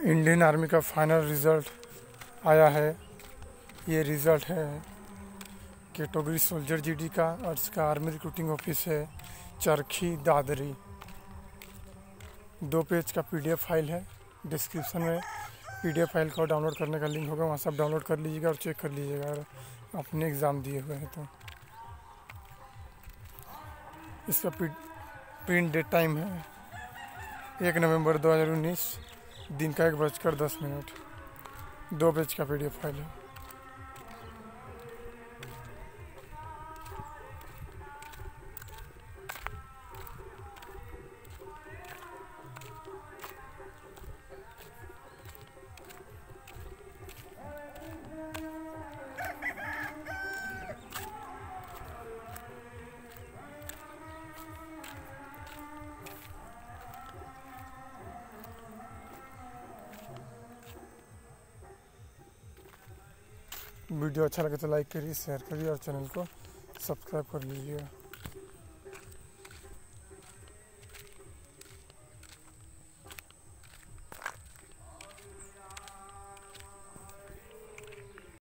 Indian army का final result आया है। ये रिज़ल्ट है कैटेगरी सोल्जर जीडी का और इसका आर्मी रिक्रूटिंग ऑफिस है चरखी दादरी। 2 पेज का पीडीएफ फाइल है। डिस्क्रिप्शन में पीडीएफ फाइल को डाउनलोड करने का लिंक होगा, वहाँ से आप डाउनलोड कर लीजिएगा और चेक कर लीजिएगा अगर अपने एग्ज़ाम दिए हुए हैं तो। इसका प्रिंट डेट टाइम है 1 नवंबर 2019, दिन का 1:10। 2 पेज का पीडीएफ फाइल है। वीडियो अच्छा लगे तो लाइक करिए, शेयर करिए और चैनल को सब्सक्राइब कर लीजिए।